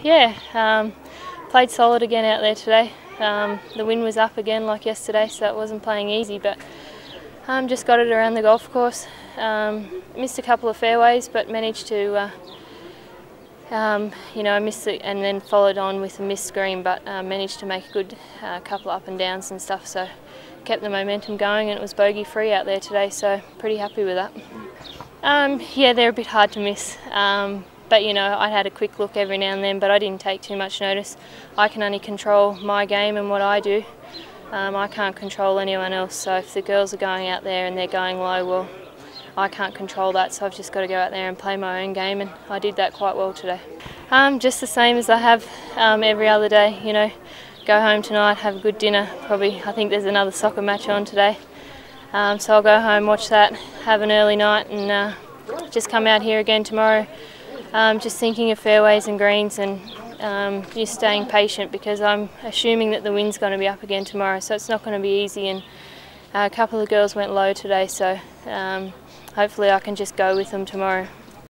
Yeah, played solid again out there today. The wind was up again like yesterday, so it wasn't playing easy, but just got it around the golf course. Missed a couple of fairways, but managed to, miss it and then followed on with a missed green, but managed to make a good couple up and downs and stuff, so kept the momentum going, and it was bogey free out there today, so pretty happy with that. Yeah, they're a bit hard to miss. But I had a quick look every now and then, but I didn't take too much notice. I can only control my game and what I do. I can't control anyone else, so if the girls are going out there and they're going low, well, I can't control that, so I've just got to go out there and play my own game, and I did that quite well today. Just the same as I have every other day, go home tonight, have a good dinner, probably. I think there's another soccer match on today, so I'll go home, watch that, have an early night, and just come out here again tomorrow. Just thinking of fairways and greens, and just staying patient, because I'm assuming that the wind's going to be up again tomorrow, so it's not going to be easy, and a couple of girls went low today, so hopefully I can just go with them tomorrow.